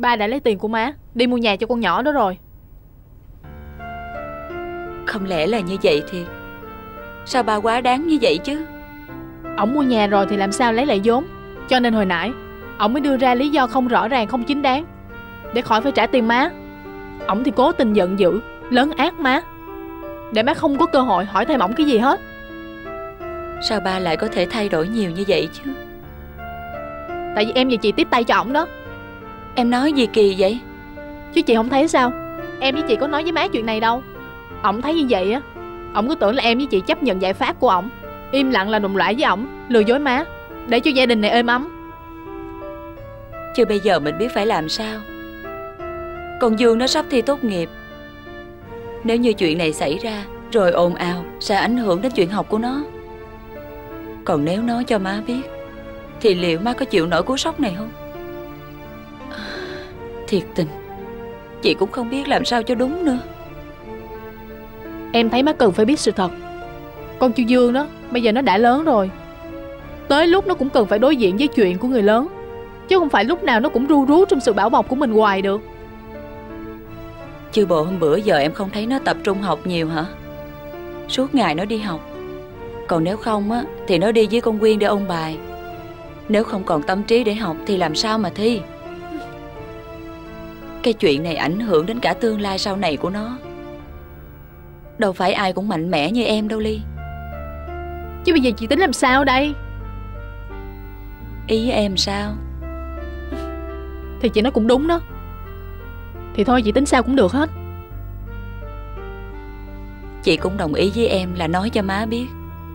Ba đã lấy tiền của má đi mua nhà cho con nhỏ đó rồi. Không lẽ là như vậy thiệt? Sao ba quá đáng như vậy chứ? Ổng mua nhà rồi thì làm sao lấy lại vốn. Cho nên hồi nãy ổng mới đưa ra lý do không rõ ràng, không chính đáng, để khỏi phải trả tiền má. Ổng thì cố tình giận dữ, lấn át má, để má không có cơ hội hỏi thêm ổng cái gì hết. Sao ba lại có thể thay đổi nhiều như vậy chứ? Tại vì em và chị tiếp tay cho ổng đó. Em nói gì kỳ vậy? Chứ chị không thấy sao? Em với chị có nói với má chuyện này đâu. Ổng thấy như vậy á, ổng cứ tưởng là em với chị chấp nhận giải pháp của ổng, im lặng là đồng loại với ổng, lừa dối má, để cho gia đình này êm ấm. Chứ bây giờ mình biết phải làm sao. Con Dương nó sắp thi tốt nghiệp. Nếu như chuyện này xảy ra rồi ồn ào, sẽ ảnh hưởng đến chuyện học của nó. Còn nếu nói cho má biết thì liệu má có chịu nổi cú sốc này không? Thiệt tình, chị cũng không biết làm sao cho đúng nữa. Em thấy má cần phải biết sự thật. Con Chu Dương đó bây giờ nó đã lớn rồi, tới lúc nó cũng cần phải đối diện với chuyện của người lớn, chứ không phải lúc nào nó cũng ru rú trong sự bảo bọc của mình hoài được. Chứ bộ hôm bữa giờ em không thấy nó tập trung học nhiều hả? Suốt ngày nó đi học. Còn nếu không á thì nó đi với con Quyên để ôn bài. Nếu không còn tâm trí để học thì làm sao mà thi? Cái chuyện này ảnh hưởng đến cả tương lai sau này của nó. Đâu phải ai cũng mạnh mẽ như em đâu Ly. Chứ bây giờ chị tính làm sao đây? Ý em sao? Thì chị nói cũng đúng đó. Thì thôi chị tính sao cũng được hết. Chị cũng đồng ý với em là nói cho má biết.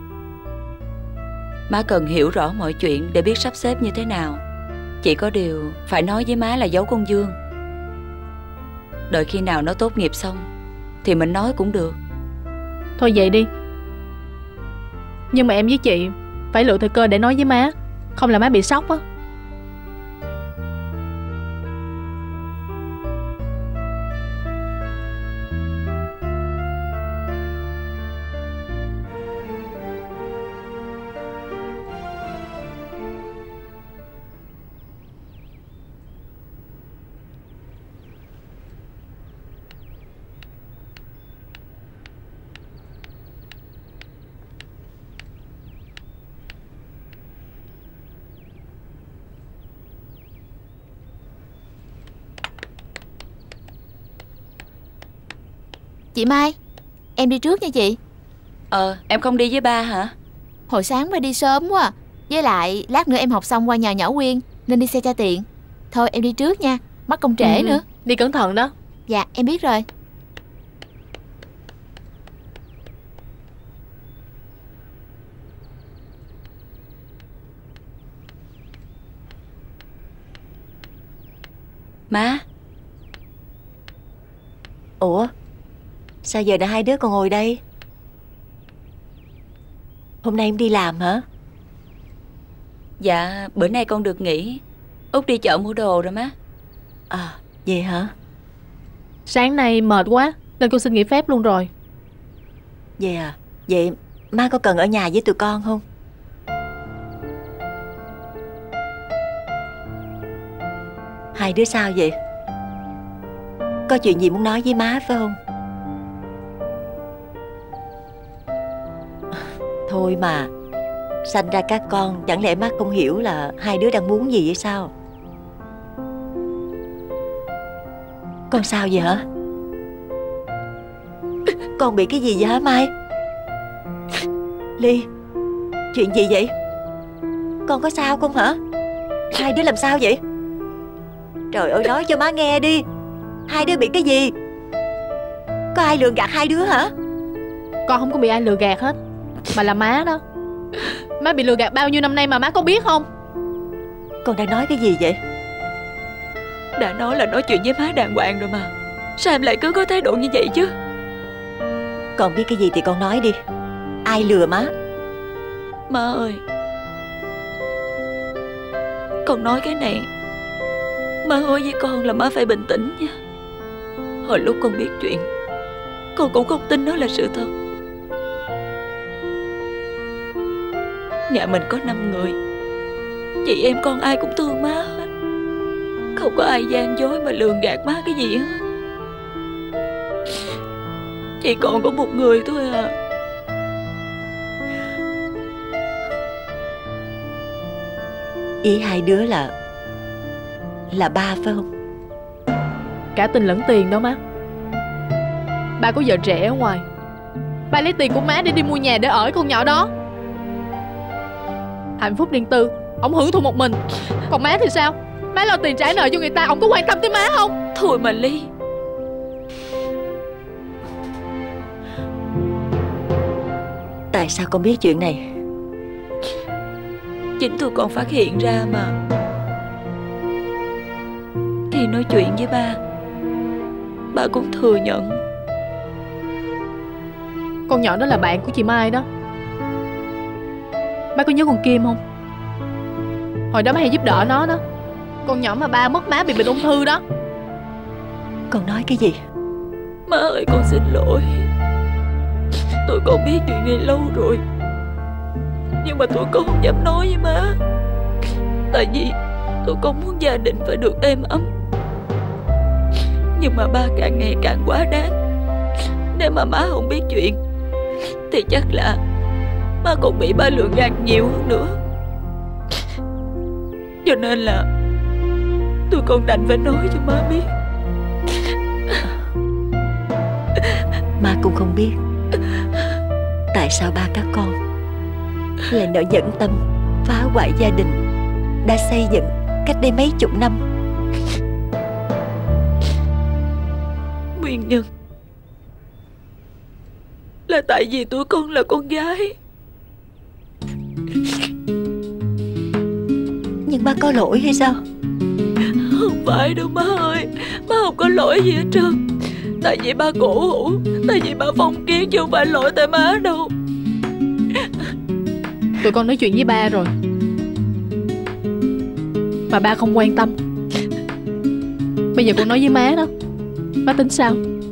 Má cần hiểu rõ mọi chuyện để biết sắp xếp như thế nào. Chỉ có điều phải nói với má là giấu con Dương. Đợi khi nào nó tốt nghiệp xong thì mình nói cũng được. Thôi vậy đi. Nhưng mà em với chị phải lựa thời cơ để nói với má, không là má bị sốc á. Chị Mai, em đi trước nha chị. Em không đi với ba hả? Hồi sáng ba đi sớm quá. Với lại lát nữa em học xong qua nhà nhỏ Quyên, nên đi xe cho tiện. Thôi em đi trước nha, mất công trễ nữa. Đi cẩn thận đó. Dạ em biết rồi. Má. Ủa, sao giờ đã hai đứa còn ngồi đây? Hôm nay em đi làm hả? Dạ, bữa nay con được nghỉ. Út đi chợ mua đồ rồi má. À, vậy hả? Sáng nay mệt quá nên con xin nghỉ phép luôn rồi. Vậy à? Vậy má có cần ở nhà với tụi con không? Hai đứa sao vậy? Có chuyện gì muốn nói với má phải không? Thôi mà, sanh ra các con, chẳng lẽ má không hiểu là hai đứa đang muốn gì vậy sao? Con sao vậy hả? Con bị cái gì vậy hả Mai? Ly, chuyện gì vậy? Con có sao không hả? Hai đứa làm sao vậy? Trời ơi, nói cho má nghe đi. Hai đứa bị cái gì? Có ai lừa gạt hai đứa hả? Con không có bị ai lừa gạt hết, mà là má đó. Má bị lừa gạt bao nhiêu năm nay mà má có biết không? Con đang nói cái gì vậy? Đã nói là nói chuyện với má đàng hoàng rồi mà. Sao em lại cứ có thái độ như vậy chứ? Con biết cái gì thì con nói đi. Ai lừa má? Má ơi, con nói cái này, má hứa với con là má phải bình tĩnh nha. Hồi lúc con biết chuyện, con cũng không tin nó là sự thật. Nhà mình có 5 người, chị em con ai cũng thương má hết. Không có ai gian dối mà lường gạt má cái gì hết. Chỉ còn có một người thôi à. Ý hai đứa là ba phải không? Cả tình lẫn tiền đó má. Ba có vợ trẻ ở ngoài. Ba lấy tiền của má để đi mua nhà để ở con nhỏ đó. Hạnh phúc riêng tư ổng hưởng thụ một mình. Còn má thì sao? Má lo tiền trả nợ cho người ta, ổng có quan tâm tới má không? Thôi mà Ly. Tại sao con biết chuyện này? Chính tôi còn phát hiện ra mà. Khi nói chuyện với ba cũng thừa nhận. Con nhỏ đó là bạn của chị Mai đó. Ba có nhớ con Kim không? Hồi đó ba hay giúp đỡ nó đó. Con nhỏ mà ba mất má bị bệnh ung thư đó. Con nói cái gì? Má ơi con xin lỗi. Tôi con biết chuyện này lâu rồi, nhưng mà tôi con không dám nói với má. Tại vì tôi con muốn gia đình phải được êm ấm. Nhưng mà ba càng ngày càng quá đáng. Nếu mà má không biết chuyện thì chắc là má còn bị ba lường gạt nhiều hơn nữa. Cho nên là tôi con đành phải nói cho má biết. Má cũng không biết tại sao ba các con lại nỡ nhẫn tâm phá hoại gia đình đã xây dựng cách đây mấy chục năm. Nguyên nhân là tại vì tụi con là con gái. Nhưng ba có lỗi hay sao? Không phải đâu má ơi. Má không có lỗi gì hết trơn. Tại vì ba cổ hủ, tại vì ba phong kiến, chứ không phải lỗi tại má đâu. Tụi con nói chuyện với ba rồi mà ba không quan tâm. Bây giờ con nói với má đó, má tính sao?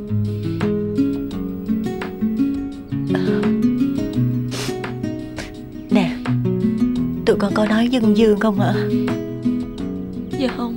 Nè, tụi con có nói với con Dương không hả? Dạ không.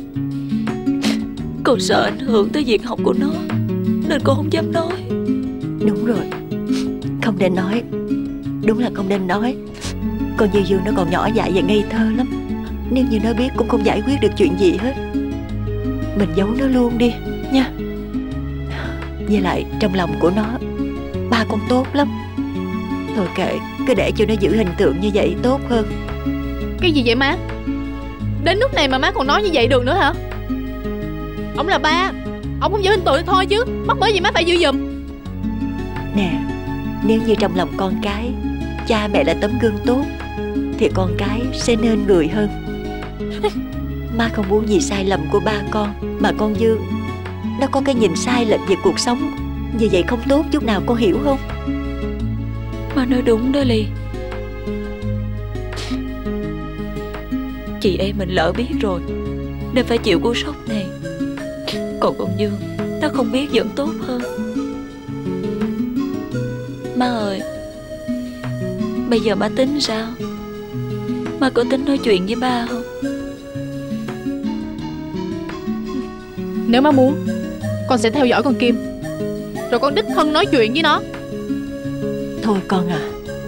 Con sợ ảnh hưởng tới việc học của nó nên con không dám nói. Đúng rồi, không nên nói. Đúng là không nên nói. Con Như Dương nó còn nhỏ dại và ngây thơ lắm. Nếu như nó biết cũng không giải quyết được chuyện gì hết. Mình giấu nó luôn đi nha. Với lại trong lòng của nó, ba con tốt lắm. Thôi kệ, cứ để cho nó giữ hình tượng như vậy tốt hơn. Cái gì vậy má? Đến lúc này mà má còn nói như vậy được nữa hả? Ông là ba, ông không giữ hình tượng thì thôi chứ, mắc mới gì má phải giữ giùm. Nè, nếu như trong lòng con cái cha mẹ là tấm gương tốt thì con cái sẽ nên người hơn. Má không muốn vì sai lầm của ba con mà con Dương nó có cái nhìn sai lệch về cuộc sống. Như vậy không tốt chút nào, con hiểu không? Má nói đúng đó Ly. Chị em mình lỡ biết rồi nên phải chịu cú sốc này. Còn con Dương nó không biết vẫn tốt hơn. Má ơi, bây giờ má tính sao? Má có tính nói chuyện với ba không? Nếu má muốn, con sẽ theo dõi con Kim, rồi con đích thân nói chuyện với nó. Thôi con à,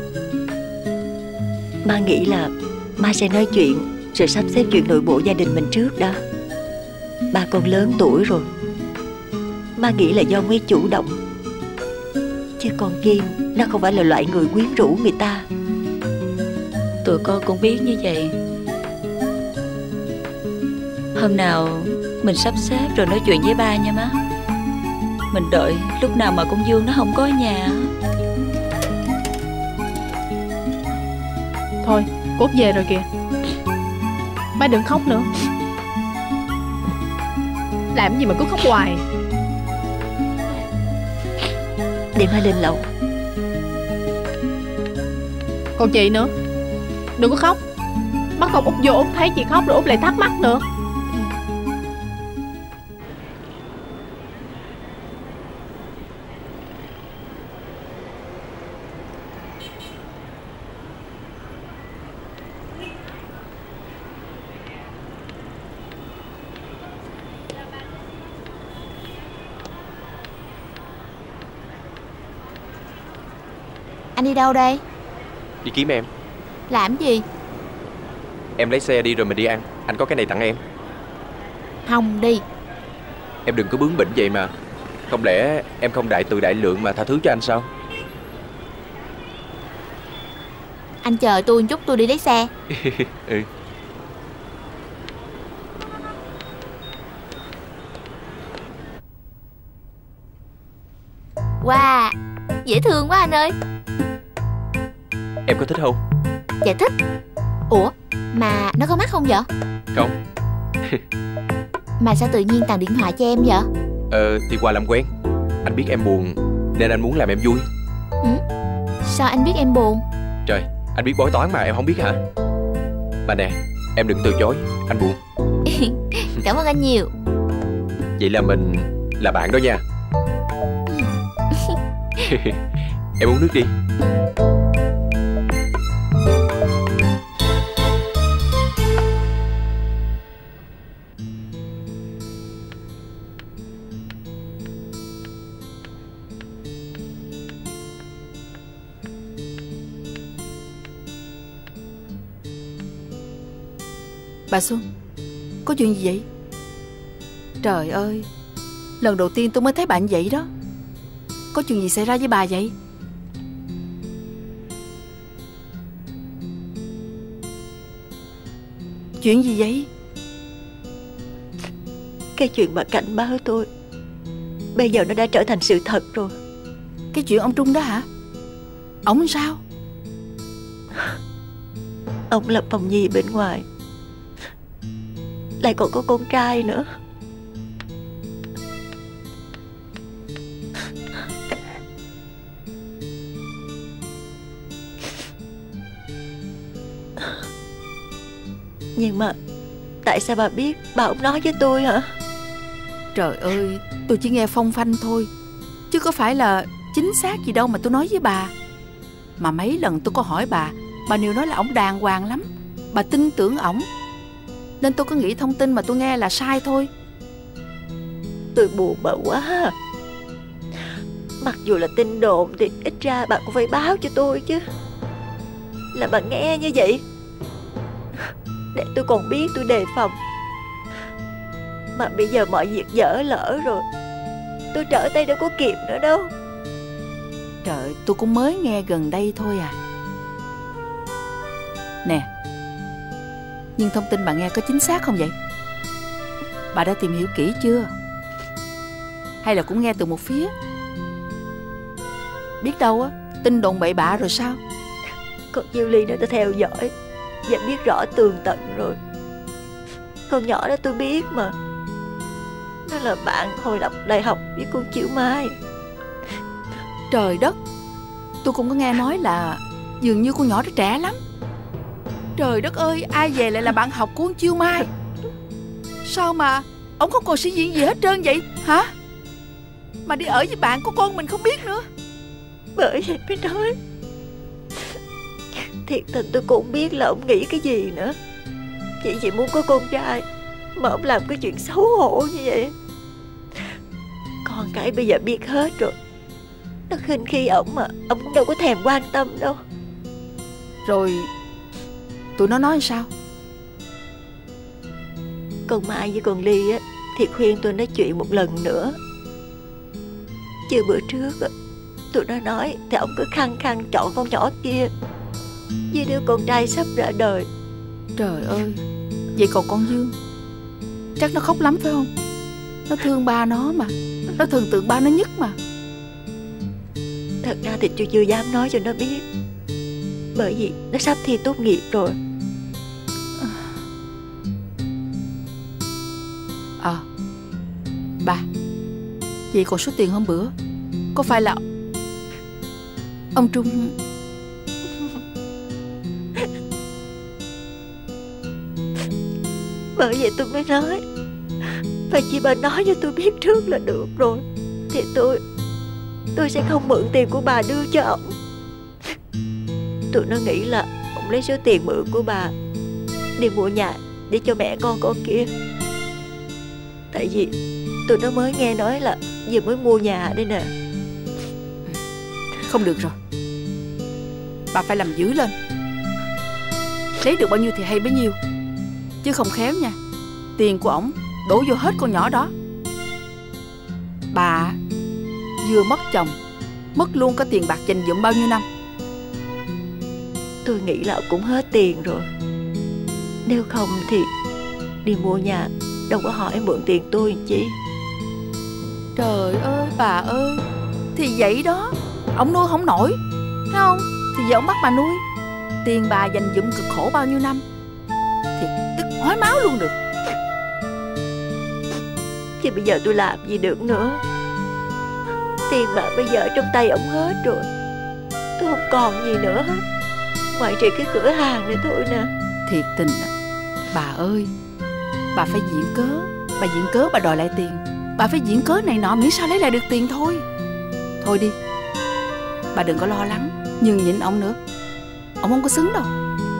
má nghĩ là má sẽ nói chuyện rồi sắp xếp chuyện nội bộ gia đình mình trước đó. Ba con lớn tuổi rồi, má nghĩ là do mới chủ động, chứ con Kim nó không phải là loại người quyến rũ người ta. Tụi con cũng biết như vậy. Hôm nào mình sắp xếp rồi nói chuyện với ba nha má. Mình đợi lúc nào mà con Dương nó không có ở nhà. Thôi, Cốt về rồi kìa. Má đừng khóc nữa. Làm gì mà cứ khóc hoài. Để má lên lầu. Còn chị nữa, đừng có khóc. Mắt con Út vô Út thấy chị khóc rồi Út lại thắc mắc nữa. Anh đi đâu đây? Đi kiếm em. Làm gì? Em lấy xe đi rồi mình đi ăn. Anh có cái này tặng em. Không đi. Em đừng có bướng bỉnh vậy mà. Không lẽ em không đại từ đại lượng mà tha thứ cho anh sao? Anh chờ tôi một chút, tôi đi lấy xe. Ừ. Wow, dễ thương quá anh ơi. Em có thích không? Dạ thích. Ủa, mà nó có mắc không vậy? Không. Mà sao tự nhiên tặng điện thoại cho em vậy? Thì qua làm quen. Anh biết em buồn nên anh muốn làm em vui. Sao anh biết em buồn? Trời, anh biết bói toán mà em không biết hả? Mà nè, em đừng từ chối, anh buồn. Cảm ơn anh nhiều. Vậy là mình là bạn đó nha. Em uống nước đi. Bà Xuân, có chuyện gì vậy? Trời ơi, lần đầu tiên tôi mới thấy bạn vậy đó. Có chuyện gì xảy ra với bà vậy? Chuyện gì vậy? Cái chuyện mà cảnh báo tôi bây giờ nó đã trở thành sự thật rồi. Cái chuyện ông Trung đó hả? Ông sao? Ông lập phòng nhi bên ngoài, lại còn có con trai nữa. Nhưng mà tại sao bà biết? Bà không nói với tôi hả? Trời ơi, tôi chỉ nghe phong phanh thôi, chứ có phải là chính xác gì đâu mà tôi nói với bà. Mà mấy lần tôi có hỏi bà đều nói là ổng đàng hoàng lắm, bà tin tưởng ổng, nên tôi có nghĩ thông tin mà tôi nghe là sai thôi. Tôi buồn bà quá. Mặc dù là tin đồn thì ít ra bà cũng phải báo cho tôi chứ. Là bà nghe như vậy để tôi còn biết tôi đề phòng. Mà bây giờ mọi việc dở lỡ rồi, tôi trở tay đâu có kịp nữa đâu. Trời, tôi cũng mới nghe gần đây thôi à. Nè, nhưng thông tin bà nghe có chính xác không vậy? Bà đã tìm hiểu kỹ chưa? Hay là cũng nghe từ một phía? Biết đâu á, tin đồn bậy bạ rồi sao? Con Diêu Ly nó đã theo dõi và biết rõ tường tận rồi. Con nhỏ đó tôi biết mà. Nó là bạn hồi đọc đại học với con Chiêu Mai. Trời đất, tôi cũng có nghe nói là dường như con nhỏ đó trẻ lắm. Trời đất ơi, ai về lại là bạn học của con Chiêu Mai? Sao mà ổng không còn suy diễn gì hết trơn vậy hả? Mà đi ở với bạn của con mình không biết nữa. Bởi vậy mới nói, thiệt tình tôi cũng biết là ông nghĩ cái gì nữa. Chỉ muốn có con trai mà ông làm cái chuyện xấu hổ như vậy. Con cái bây giờ biết hết rồi, nó khinh khi ổng mà ông cũng đâu có thèm quan tâm đâu. Rồi tụi nó nói sao? Con Mai với con Ly á thì khuyên tôi nói chuyện một lần nữa. Chứ bữa trước á, tụi nó nói thì ông cứ khăng khăng chọn con nhỏ kia với đứa con trai sắp ra đời. Trời ơi, vậy còn con Dương, chắc nó khóc lắm phải không? Nó thương ba nó mà, nó thần tượng ba nó nhất mà. Thật ra thì tôi chưa dám nói cho nó biết, bởi vì nó sắp thi tốt nghiệp rồi. Bà, vậy còn số tiền hôm bữa, có phải là ông Trung? Bởi vậy tôi mới nói, và chỉ bà nói cho tôi biết trước là được rồi, thì tôi sẽ không mượn tiền của bà đưa cho ổng. Tụi nó nghĩ là ổng lấy số tiền mượn của bà đi mua nhà để cho mẹ con kia. Tại vì tụi nó mới nghe nói là vừa mới mua nhà đây nè. Không được rồi, bà phải làm dữ lên. Lấy được bao nhiêu thì hay bấy nhiêu, chứ không khéo nha, tiền của ổng đổ vô hết con nhỏ đó. Bà vừa mất chồng, mất luôn cả tiền bạc dành dụm bao nhiêu năm. Tôi nghĩ là cũng hết tiền rồi. Nếu không thì đi mua nhà đâu có hỏi mượn tiền tôi chi. Trời ơi bà ơi, thì vậy đó, ổng nuôi không nổi, thấy không? Thì giờ ổng bắt bà nuôi. Tiền bà dành dụm cực khổ bao nhiêu năm thì tức ói máu luôn được. Chứ bây giờ tôi làm gì được nữa. Tiền bạc bây giờ trong tay ổng hết rồi. Tôi không còn gì nữa hết, ngoại trừ cái cửa hàng này thôi nè. Thiệt tình à, bà ơi, bà phải viện cớ. Bà viện cớ bà đòi lại tiền, bà phải viện cớ này nọ miễn sao lấy lại được tiền thôi. Thôi đi, bà đừng có lo lắng nhường nhịn ông nữa, ông không có xứng đâu.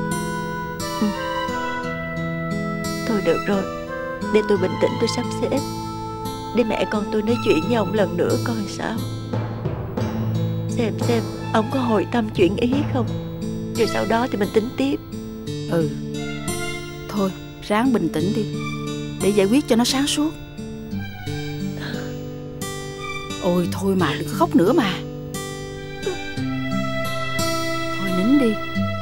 Thôi được rồi, để tôi bình tĩnh tôi sắp xếp, để mẹ con tôi nói chuyện với ông lần nữa coi sao. Xem ông có hồi tâm chuyển ý không, rồi sau đó thì mình tính tiếp. Thôi ráng bình tĩnh đi, để giải quyết cho nó sáng suốt. Ôi thôi mà đừng có khóc nữa mà. Thôi nín đi.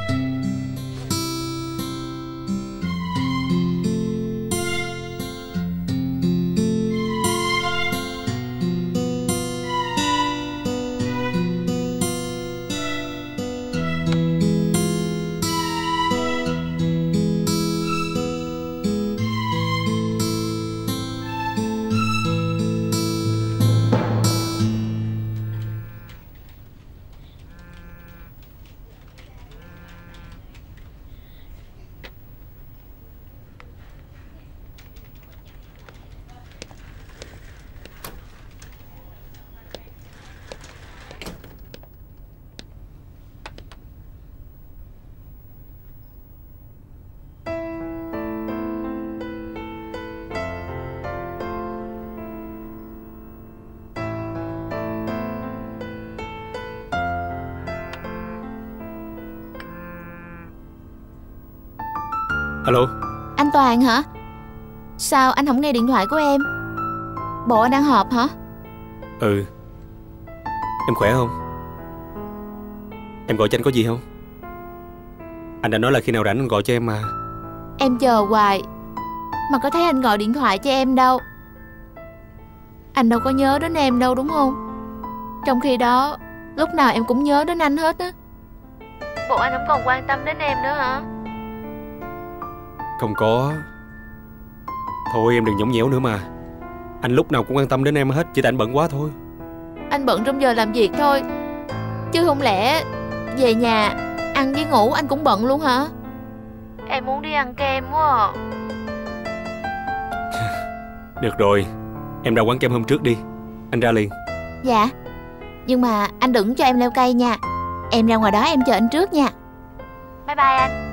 Alo. Anh Toàn hả? Sao anh không nghe điện thoại của em? Bộ anh đang họp hả? Ừ. Em khỏe không? Em gọi cho anh có gì không? Anh đã nói là khi nào rảnh anh gọi cho em mà. Em chờ hoài mà có thấy anh gọi điện thoại cho em đâu. Anh đâu có nhớ đến em đâu đúng không? Trong khi đó lúc nào em cũng nhớ đến anh hết á. Bộ anh không còn quan tâm đến em nữa hả? Không có. Thôi em đừng nhõng nhẽo nữa mà. Anh lúc nào cũng quan tâm đến em hết, chỉ tại anh bận quá thôi. Anh bận trong giờ làm việc thôi, chứ không lẽ về nhà ăn với ngủ anh cũng bận luôn hả? Em muốn đi ăn kem quá à. Được rồi, em ra quán kem hôm trước đi, anh ra liền. Dạ, nhưng mà anh đừng cho em leo cây nha. Em ra ngoài đó em chờ anh trước nha. Bye bye anh.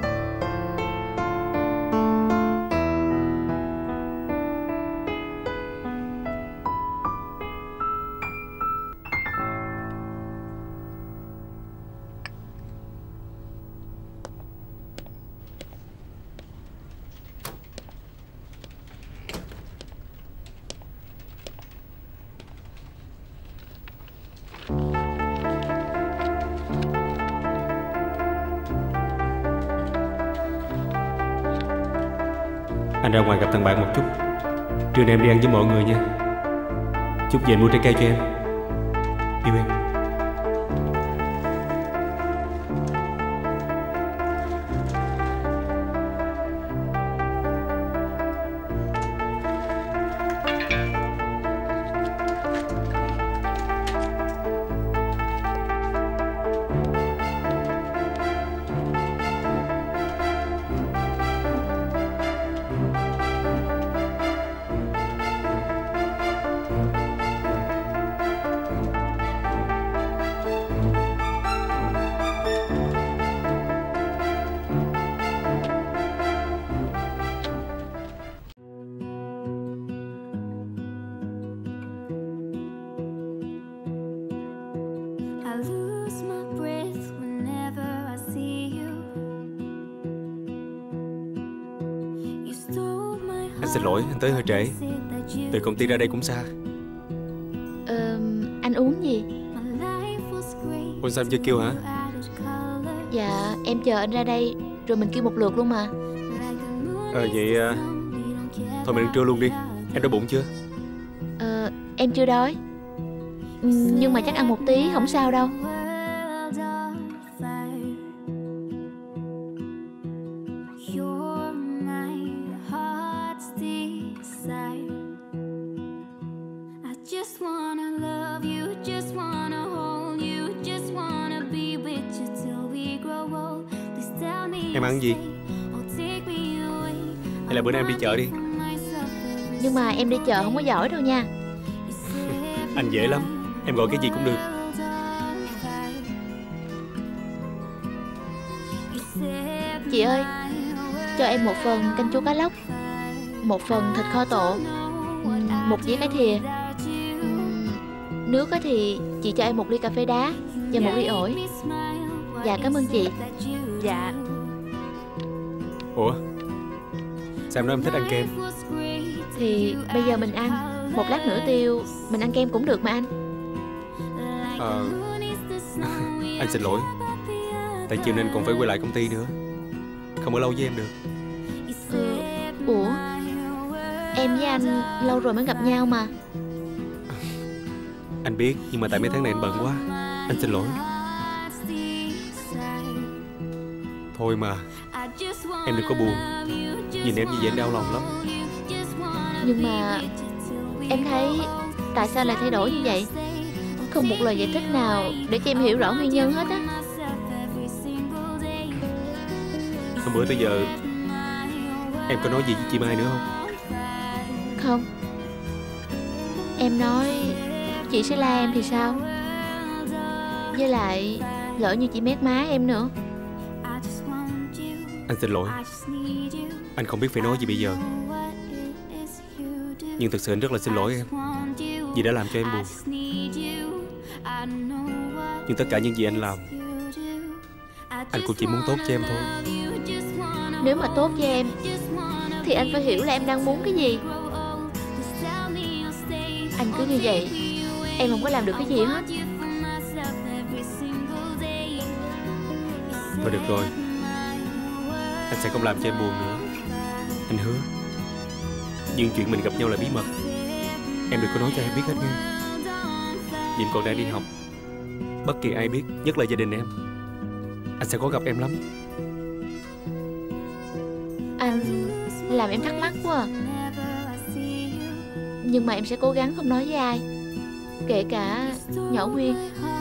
Anh ra ngoài gặp thằng bạn một chút. Trưa nay em đi ăn với mọi người nha. Chút về mua trái cây cho em. Yêu em. Anh xin lỗi, anh tới hơi trễ. Từ công ty ra đây cũng xa. Anh uống gì? Ủa sao em chưa kêu hả? Dạ em chờ anh ra đây rồi mình kêu một lượt luôn mà. Vậy thôi mình ăn trưa luôn đi. Em đói bụng chưa? Em chưa đói. Nhưng mà chắc ăn một tí không sao đâu. Em ăn gì? Hay là bữa nay em đi chợ đi? Nhưng mà em đi chợ không có giỏi đâu nha. Anh dễ lắm, em gọi cái gì cũng được. Chị ơi, cho em một phần canh chua cá lóc, một phần thịt kho tộ, một dĩa cái thìa. Nước thì chị cho em một ly cà phê đá và một ly ổi. Dạ cảm ơn chị. Dạ. Ủa sao em nói em thích ăn kem? Thì bây giờ mình ăn, một lát nữa tiêu mình ăn kem cũng được mà anh. Anh xin lỗi, tại chiều nay anh còn phải quay lại công ty nữa, không ở lâu với em được. Ủa em với anh lâu rồi mới gặp nhau mà. Anh biết, nhưng mà tại mấy tháng này anh bận quá. Anh xin lỗi. Thôi mà, em đừng có buồn. Nhìn em như vậy anh đau lòng lắm. Nhưng mà em thấy tại sao lại thay đổi như vậy? Không một lời giải thích nào để cho em hiểu rõ nguyên nhân hết á. Hôm bữa tới giờ em có nói gì với chị Mai nữa không? Không. Em nói chị sẽ la em thì sao? Với lại lỡ như chị mét má em nữa. Anh xin lỗi. Anh không biết phải nói gì bây giờ. Nhưng thực sự anh rất là xin lỗi em vì đã làm cho em buồn. Nhưng tất cả những gì anh làm, anh cũng chỉ muốn tốt cho em thôi. Nếu mà tốt cho em thì anh phải hiểu là em đang muốn cái gì. Anh cứ như vậy em không có làm được cái gì hết. Thôi được rồi, anh sẽ không làm cho em buồn nữa. Anh hứa. Nhưng chuyện mình gặp nhau là bí mật, em đừng có nói cho em biết hết nha. Vì em còn đang đi học. Bất kỳ ai biết, nhất là gia đình em, anh sẽ khó gặp em lắm. Anh làm em thắc mắc quá à. Nhưng mà em sẽ cố gắng không nói với ai, kể cả nhỏ Nguyên.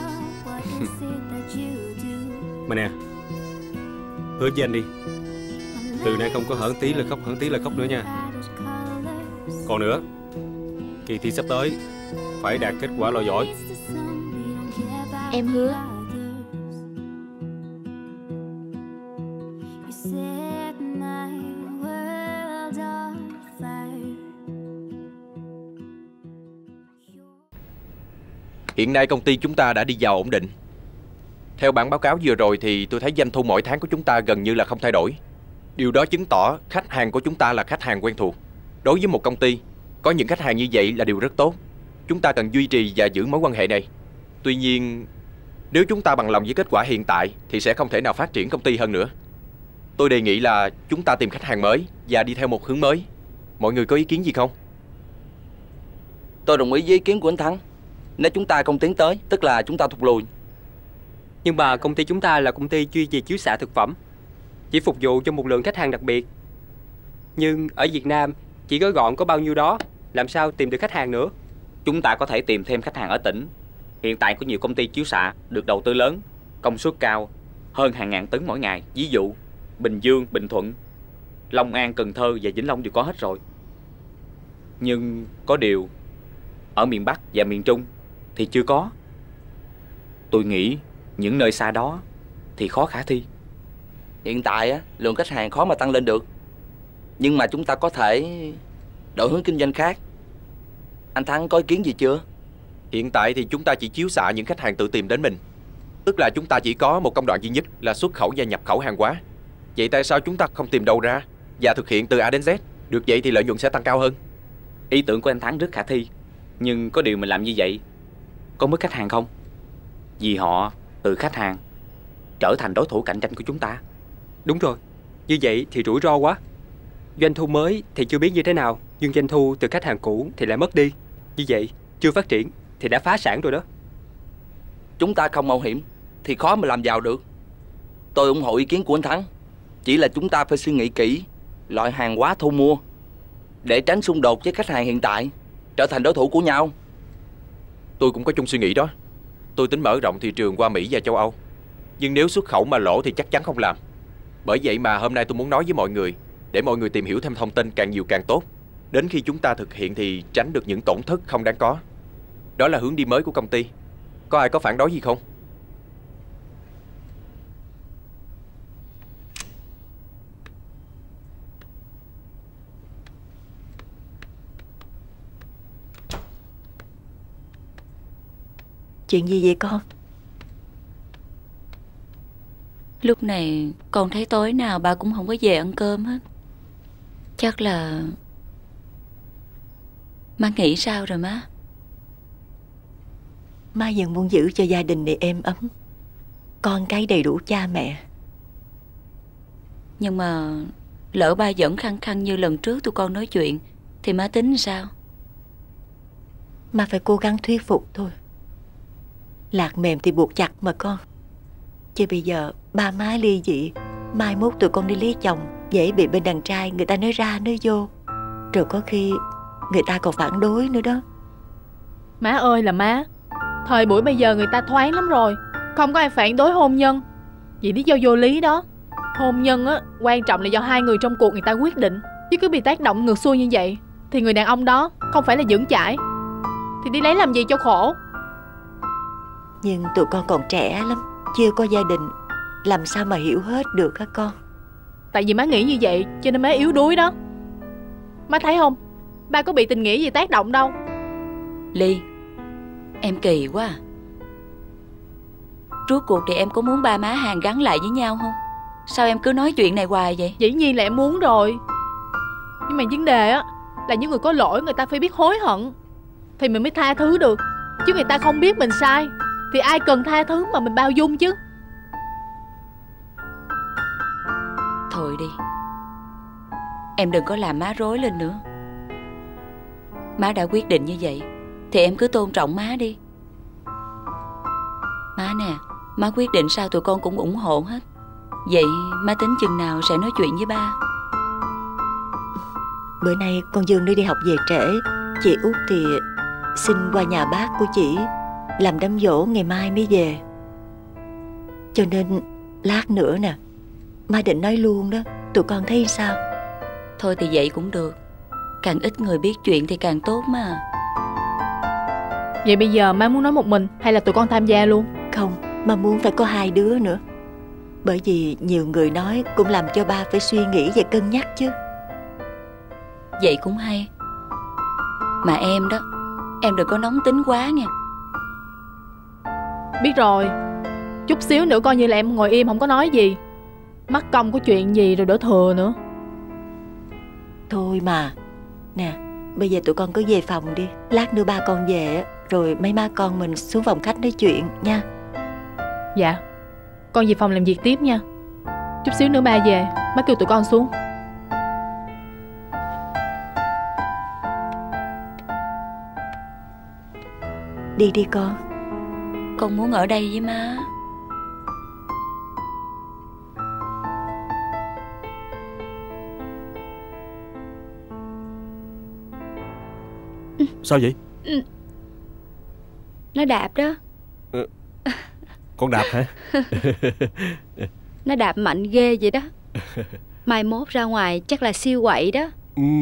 Mà nè, hứa với anh đi, từ nay không có hởn tí là khóc, hởn tí là khóc nữa nha. Còn nữa, kỳ thi sắp tới phải đạt kết quả loại giỏi. Em hứa. Hiện nay công ty chúng ta đã đi vào ổn định. Theo bản báo cáo vừa rồi thì tôi thấy doanh thu mỗi tháng của chúng ta gần như là không thay đổi. Điều đó chứng tỏ khách hàng của chúng ta là khách hàng quen thuộc. Đối với một công ty, có những khách hàng như vậy là điều rất tốt. Chúng ta cần duy trì và giữ mối quan hệ này. Tuy nhiên, nếu chúng ta bằng lòng với kết quả hiện tại thì sẽ không thể nào phát triển công ty hơn nữa. Tôi đề nghị là chúng ta tìm khách hàng mới và đi theo một hướng mới. Mọi người có ý kiến gì không? Tôi đồng ý với ý kiến của anh Thắng. Nếu chúng ta không tiến tới, tức là chúng ta thụt lùi. Nhưng mà công ty chúng ta là công ty chuyên về chiếu xạ thực phẩm, chỉ phục vụ cho một lượng khách hàng đặc biệt. Nhưng ở Việt Nam chỉ gói gọn có bao nhiêu đó, làm sao tìm được khách hàng nữa? Chúng ta có thể tìm thêm khách hàng ở tỉnh. Hiện tại có nhiều công ty chiếu xạ được đầu tư lớn, công suất cao, hơn hàng ngàn tấn mỗi ngày. Ví dụ Bình Dương, Bình Thuận, Long An, Cần Thơ và Vĩnh Long đều có hết rồi. Nhưng có điều, ở miền Bắc và miền Trung thì chưa có. Tôi nghĩ những nơi xa đó thì khó khả thi. Hiện tại á, lượng khách hàng khó mà tăng lên được. Nhưng mà chúng ta có thể đổi hướng kinh doanh khác. Anh Thắng có ý kiến gì chưa? Hiện tại thì chúng ta chỉ chiếu xạ những khách hàng tự tìm đến mình. Tức là chúng ta chỉ có một công đoạn duy nhất là xuất khẩu và nhập khẩu hàng hóa. Vậy tại sao chúng ta không tìm đâu ra và thực hiện từ A đến Z? Được vậy thì lợi nhuận sẽ tăng cao hơn. Ý tưởng của anh Thắng rất khả thi, nhưng có điều mình làm như vậy có mất khách hàng không? Vì họ từ khách hàng trở thành đối thủ cạnh tranh của chúng ta. Đúng rồi, như vậy thì rủi ro quá. Doanh thu mới thì chưa biết như thế nào, nhưng doanh thu từ khách hàng cũ thì lại mất đi. Như vậy chưa phát triển thì đã phá sản rồi đó. Chúng ta không mạo hiểm thì khó mà làm giàu được. Tôi ủng hộ ý kiến của anh Thắng. Chỉ là chúng ta phải suy nghĩ kỹ loại hàng hóa thu mua để tránh xung đột với khách hàng hiện tại, trở thành đối thủ của nhau. Tôi cũng có chung suy nghĩ đó. Tôi tính mở rộng thị trường qua Mỹ và châu Âu. Nhưng nếu xuất khẩu mà lỗ thì chắc chắn không làm. Bởi vậy mà hôm nay tôi muốn nói với mọi người, để mọi người tìm hiểu thêm thông tin càng nhiều càng tốt. Đến khi chúng ta thực hiện thì tránh được những tổn thất không đáng có. Đó là hướng đi mới của công ty. Có ai có phản đối gì không? Chuyện gì vậy con? Lúc này con thấy tối nào ba cũng không có về ăn cơm hết. Chắc là má nghĩ sao rồi má? Má vẫn muốn giữ cho gia đình này êm ấm, con cái đầy đủ cha mẹ. Nhưng mà lỡ ba vẫn khăng khăng như lần trước tụi con nói chuyện thì má tính sao? Má phải cố gắng thuyết phục thôi. Lạc mềm thì buộc chặt mà con. Chứ bây giờ ba má ly dị, mai mốt tụi con đi lấy chồng dễ bị bên đàn trai người ta nói ra nói vô, rồi có khi người ta còn phản đối nữa đó. Má ơi là má, thời buổi bây giờ người ta thoáng lắm rồi, không có ai phản đối hôn nhân vì lý do vô lý đó. Hôn nhân á, quan trọng là do hai người trong cuộc người ta quyết định. Chứ cứ bị tác động ngược xuôi như vậy thì người đàn ông đó không phải là vững chãi thì đi lấy làm gì cho khổ. Nhưng tụi con còn trẻ lắm, chưa có gia đình, làm sao mà hiểu hết được hả con? Tại vì má nghĩ như vậy cho nên má yếu đuối đó. Má thấy không, ba có bị tình nghĩa gì tác động đâu. Ly, em kỳ quá à. Rốt cuộc thì em có muốn ba má hàng gắn lại với nhau không? Sao em cứ nói chuyện này hoài vậy? Dĩ nhiên là em muốn rồi. Nhưng mà vấn đề á là những người có lỗi người ta phải biết hối hận thì mình mới tha thứ được. Chứ người ta không biết mình sai thì ai cần tha thứ mà mình bao dung chứ. Thôi đi, em đừng có làm má rối lên nữa. Má đã quyết định như vậy thì em cứ tôn trọng má đi. Má nè, má quyết định sao tụi con cũng ủng hộ hết. Vậy má tính chừng nào sẽ nói chuyện với ba? Bữa nay con Dương nó đi học về trễ, chị Út thì xin qua nhà bác của chị làm đám giỗ ngày mai mới về. Cho nên lát nữa nè, má định nói luôn đó, tụi con thấy sao? Thôi thì vậy cũng được. Càng ít người biết chuyện thì càng tốt mà. Vậy bây giờ má muốn nói một mình hay là tụi con tham gia luôn? Không, má muốn phải có hai đứa nữa. Bởi vì nhiều người nói cũng làm cho ba phải suy nghĩ và cân nhắc chứ. Vậy cũng hay. Mà em đó, em đừng có nóng tính quá nha. Biết rồi, chút xíu nữa coi như là em ngồi im không có nói gì, mắc công có chuyện gì rồi đổ thừa nữa. Thôi mà. Nè, bây giờ tụi con cứ về phòng đi. Lát nữa ba con về rồi mấy má con mình xuống phòng khách nói chuyện nha. Dạ, con về phòng làm việc tiếp nha. Chút xíu nữa ba về, má kêu tụi con xuống. Đi đi con. Con muốn ở đây với má. Sao vậy? Nó đạp đó. Con đạp hả? Nó đạp mạnh ghê vậy đó. Mai mốt ra ngoài chắc là siêu quậy đó.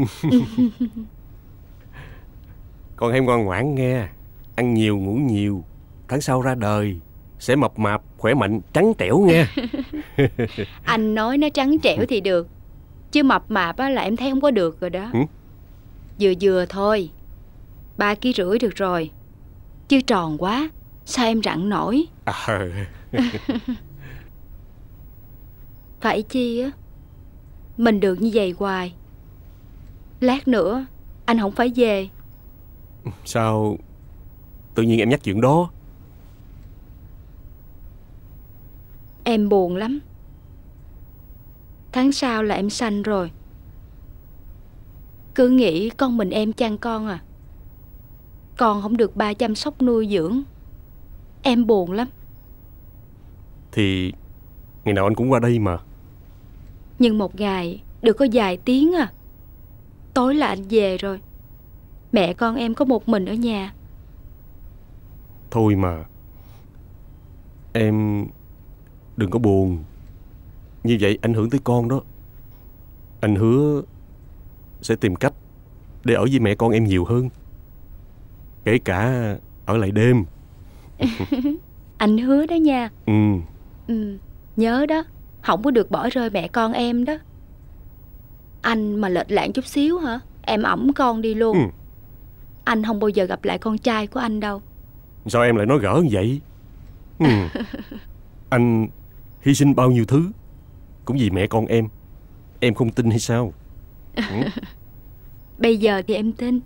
Con hay ngoan ngoãn nghe. Ăn nhiều ngủ nhiều, tháng sau ra đời sẽ mập mạp, khỏe mạnh, trắng trẻo nghe. Anh nói nó trắng trẻo thì được, chứ mập mạp á là em thấy không có được rồi đó. Vừa vừa thôi, 3,5 kg được rồi. Chứ tròn quá sao em rặn nổi. Phải chi á, mình được như vậy hoài Lát nữa anh không phải về. Sao tự nhiên em nhắc chuyện đó? Em buồn lắm. Tháng sau là em sanh rồi. Cứ nghĩ con mình em chăn con à. Con không được ba chăm sóc nuôi dưỡng. Em buồn lắm. Thì ngày nào anh cũng qua đây mà. Nhưng một ngày được có vài tiếng à. Tối là anh về rồi. Mẹ con em có một mình ở nhà. Thôi mà, em đừng có buồn. Như vậy ảnh hưởng tới con đó. Anh hứa sẽ tìm cách để ở với mẹ con em nhiều hơn, kể cả ở lại đêm. Anh hứa đó nha. Nhớ đó, không có được bỏ rơi mẹ con em đó. Anh mà lệch lạc chút xíu hả, em ẵm con đi luôn. Anh không bao giờ gặp lại con trai của anh đâu. Sao em lại nói gỡ như vậy? Anh hy sinh bao nhiêu thứ cũng vì mẹ con em không tin hay sao? Bây giờ thì em tin.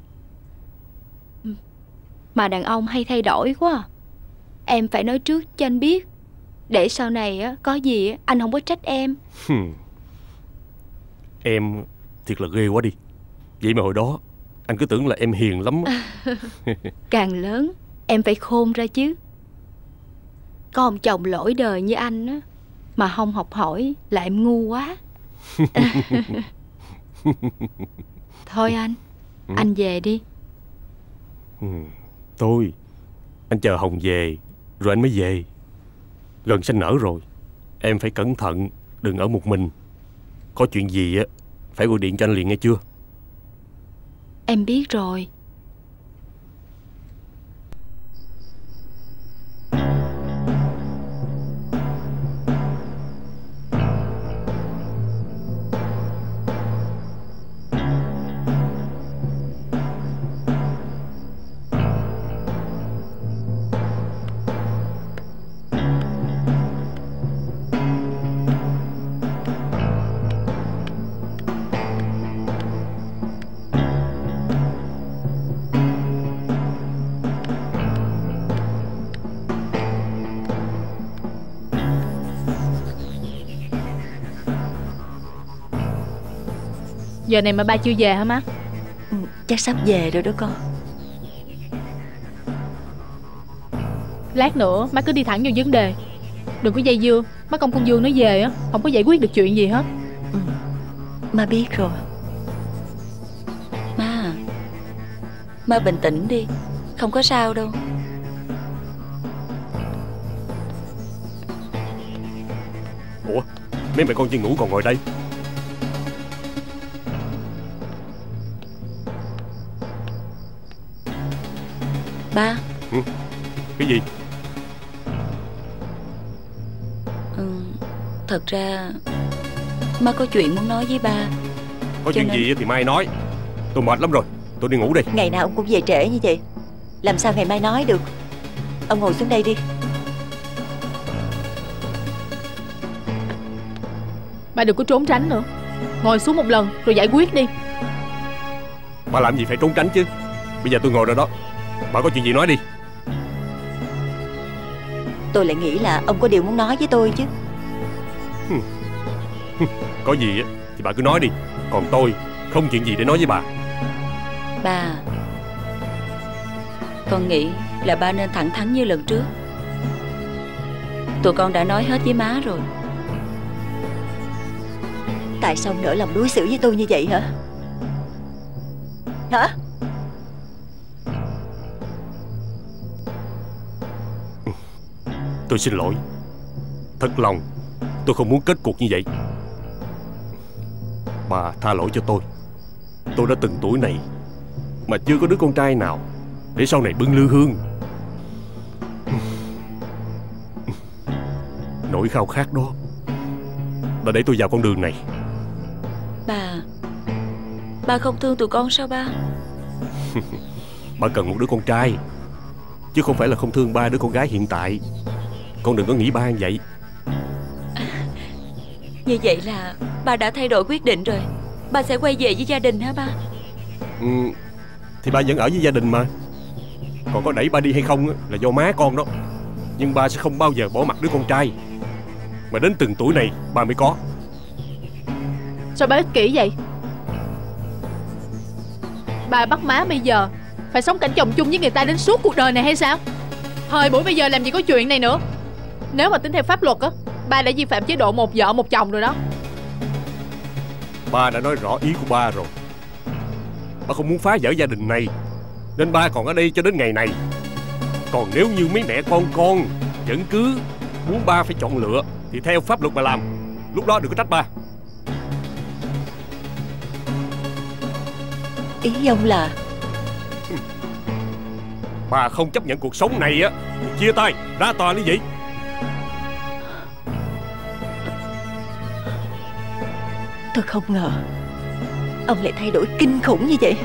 Mà đàn ông hay thay đổi quá à. Em phải nói trước cho anh biết, để sau này á, có gì á, anh không có trách em. Em thiệt là ghê quá đi. Vậy mà hồi đó anh cứ tưởng là em hiền lắm. Càng lớn em phải khôn ra chứ. Có ông chồng lỗi đời như anh á, mà không học hỏi là em ngu quá. Thôi anh về đi. Thôi, anh chờ Hồng về rồi anh mới về. Gần sanh nở rồi, em phải cẩn thận, đừng ở một mình. Có chuyện gì á phải gọi điện cho anh liền nghe chưa? Em biết rồi. Giờ này mà ba chưa về hả má? Chắc sắp về rồi đó con. Lát nữa má cứ đi thẳng vào vấn đề, đừng có dây dưa. Má con Dương nó về á, không có giải quyết được chuyện gì hết. Má biết rồi. Má bình tĩnh đi, không có sao đâu. Ủa, mấy mẹ con chưa ngủ còn ngồi đây? Ba. Cái gì? Thật ra má có chuyện muốn nói với ba. Có chuyện gì thì mai nói. Tôi mệt lắm rồi, tôi đi ngủ đây. Ngày nào ông cũng về trễ như vậy, làm sao ngày mai nói được. Ông ngồi xuống đây đi. Ba đừng có trốn tránh nữa, ngồi xuống một lần rồi giải quyết đi. Bà làm gì phải trốn tránh chứ. Bây giờ tôi ngồi rồi đó, bà có chuyện gì nói đi. Tôi lại nghĩ là ông có điều muốn nói với tôi chứ. Có gì thì bà cứ nói đi, còn tôi không chuyện gì để nói với bà. Ba, con nghĩ là ba nên thẳng thắn như lần trước. Tụi con đã nói hết với má rồi. Tại sao ông nỡ lòng đối xử với tôi như vậy hả? Hả? Tôi xin lỗi. Thật lòng tôi không muốn kết cục như vậy. Bà tha lỗi cho tôi. Tôi đã từng tuổi này mà chưa có đứa con trai nào để sau này bưng lư hương. Nỗi khao khát đó đã đẩy tôi vào con đường này. Ba không thương tụi con sao ba? Bà cần một đứa con trai, chứ không phải là không thương ba đứa con gái hiện tại. Con đừng có nghĩ ba như vậy. Như vậy là ba đã thay đổi quyết định rồi. Ba sẽ quay về với gia đình hả ba? Thì ba vẫn ở với gia đình mà. Còn có đẩy ba đi hay không là do má con đó. Nhưng ba sẽ không bao giờ bỏ mặc đứa con trai mà đến từng tuổi này ba mới có. Sao ba ích kỷ vậy? Ba bắt má bây giờ phải sống cảnh chồng chung với người ta đến suốt cuộc đời này hay sao? Thời buổi bây giờ làm gì có chuyện này nữa. Nếu mà tính theo pháp luật á, ba đã vi phạm chế độ một vợ một chồng rồi đó. Ba đã nói rõ ý của ba rồi. Ba không muốn phá vỡ gia đình này, nên ba còn ở đây cho đến ngày này. Còn nếu như mấy mẹ con vẫn cứ muốn ba phải chọn lựa thì theo pháp luật mà làm. Lúc đó đừng có trách ba. Ý ông là Bà không chấp nhận cuộc sống này á thì chia tay, ra tòa ly dị. Tôi không ngờ ông lại thay đổi kinh khủng như vậy.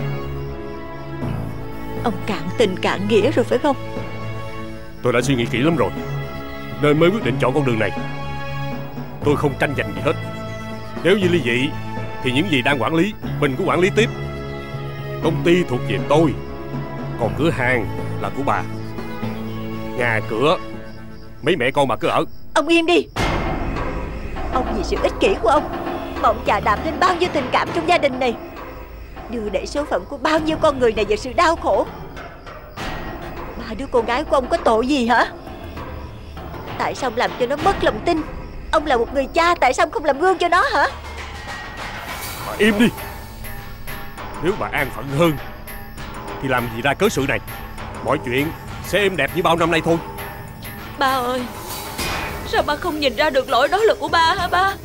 Ông cạn tình cạn nghĩa rồi phải không? Tôi đã suy nghĩ kỹ lắm rồi, nên mới quyết định chọn con đường này. Tôi không tranh giành gì hết. Nếu như ly dị thì những gì đang quản lý mình cứ quản lý tiếp. Công ty thuộc về tôi, còn cửa hàng là của bà. Nhà cửa mấy mẹ con bà cứ ở. Ông im đi. Ông vì sự ích kỷ của ông mà ông chà đạp lên bao nhiêu tình cảm trong gia đình này, đưa đẩy số phận của bao nhiêu con người này vào sự đau khổ. Ba đứa con gái của ông có tội gì hả? Tại sao ông làm cho nó mất lòng tin? Ông là một người cha, tại sao ông không làm gương cho nó hả? Bà im đi. Nếu bà an phận hơn thì làm gì ra cớ sự này. Mọi chuyện sẽ êm đẹp như bao năm nay thôi. Ba ơi, sao ba không nhìn ra được lỗi đó là của ba hả ba?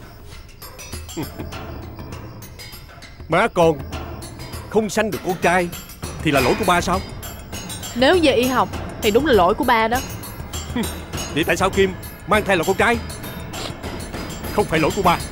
Má con không sanh được con trai thì là lỗi của ba sao? Nếu về y học thì đúng là lỗi của ba đó. Vậy tại sao Kim mang thai là con trai? Không phải lỗi của ba.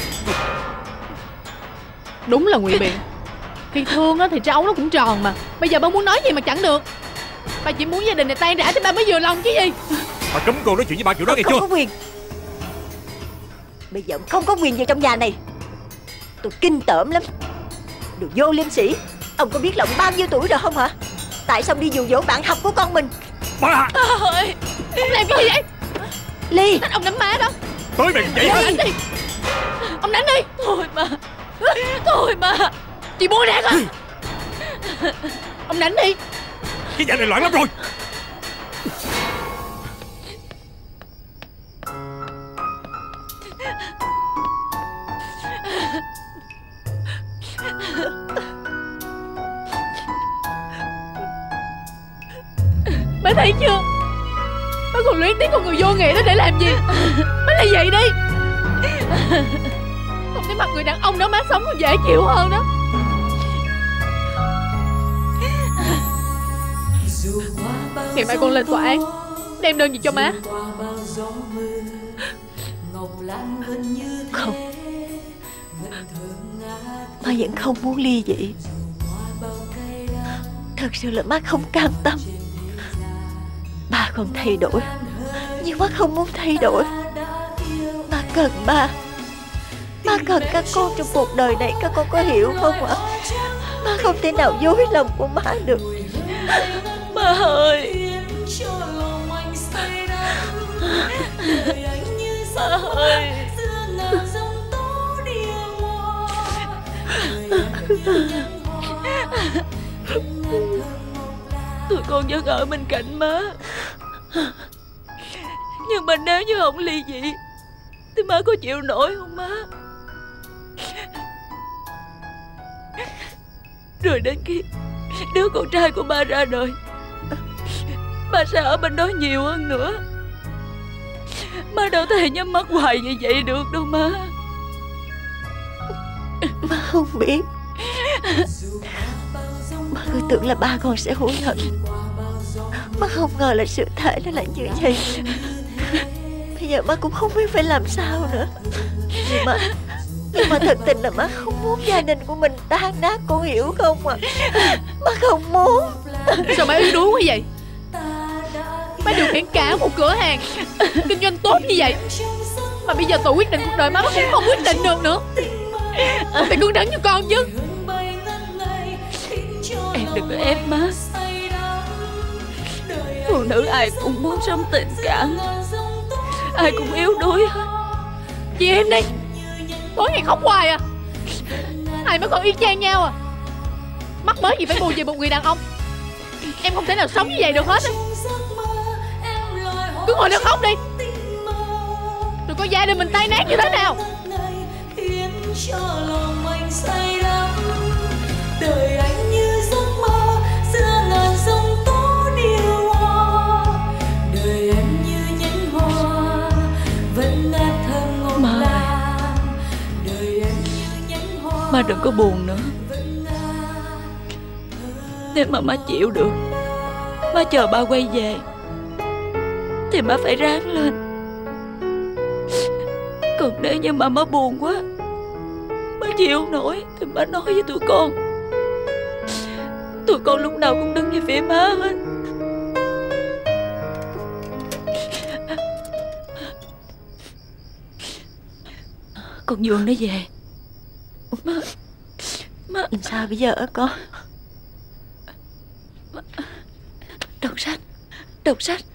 Đúng là ngụy biện. Khi thương á thì trâu nó cũng tròn mà. Bây giờ ba muốn nói gì mà chẳng được. Ba chỉ muốn gia đình này tan rã thì ba mới vừa lòng chứ gì. Bà cấm con nói chuyện với ba kiểu đó nghe chưa? Không có quyền. Bây giờ ông không có quyền gì trong nhà này. Tôi kinh tởm lắm. Đồ vô liêm sĩ. Ông có biết là ông bao nhiêu tuổi rồi không hả? Tại sao đi dụ dỗ bạn học của con mình? Ba ơi, ông làm cái gì vậy? Ly, ông đánh má đó. Tới mày cũng vậy hả? Đánh đi. Ông đánh đi. Thôi mà. Thôi mà. Chị buông ra hả? Ông đánh đi. Cái nhà này loạn lắm rồi. Má thấy chưa? Má còn luyến tiếc con người vô nghĩa đó để làm gì? Má là vậy đi. Không thấy mặt người đàn ông đó má sống còn dễ chịu hơn đó. Ngày mai con lên tòa án đem đơn gì cho má? Không. Má vẫn không muốn ly dị. Thật sự là má không cam tâm. Ba không thay đổi, nhưng má không muốn thay đổi. Má cần ba. Má cần các con trong cuộc đời này. Các con có hiểu không ạ? Má không thể nào dối lòng của má được. Ba ơi. Ba ơi. Tụi con vẫn ở bên cạnh má. Nhưng mà nếu như không ly dị thì má có chịu nổi không má? Rồi đến khi đứa con trai của ba ra đời, ba sẽ ở bên đó nhiều hơn nữa. Má đâu thể nhắm mắt hoài như vậy được đâu má. Má không biết. Má cứ tưởng là ba con sẽ hối hận. Má không ngờ là sự thể nó lại như vậy. Bây giờ má cũng không biết phải làm sao nữa. Nhưng mà thật tình là má không muốn gia đình của mình tan nát, con hiểu không ạ? Má không muốn. Sao má yếu đuối quá vậy? Má điều khiển cả một cửa hàng kinh doanh tốt như vậy, mà bây giờ tự quyết định cuộc đời má cũng không quyết định được nữa. Phải cứng rắn cho con chứ. đừng có ép má. Phụ nữ ai cũng muốn sống tình cảm, ai cũng yếu đuối hết. Chị em đi, tối ngày khóc hoài à. Ai mới còn y chang nhau à. Mắc mới gì phải buồn về một người đàn ông. Em không thể nào sống như vậy được hết á. Cứ ngồi đó khóc đi. Rồi có gia đình mình tan nát như thế nào. Đời anh như giấc mơ giữa ngàn sông tố điều hoa. Đời em như nhánh hoa vẫn ngát thơm ngọt ngào. Đời em như nhánh hoa. Má đừng có buồn nữa. Nếu mà má chịu được, má chờ ba quay về thì má phải ráng lên. Còn nếu như mà má buồn quá, má chịu không nổi thì má nói với tụi con. Tụi con lúc nào cũng đứng về phía má hết. Con Dương nó về. Má sao bây giờ con? Đọc sách.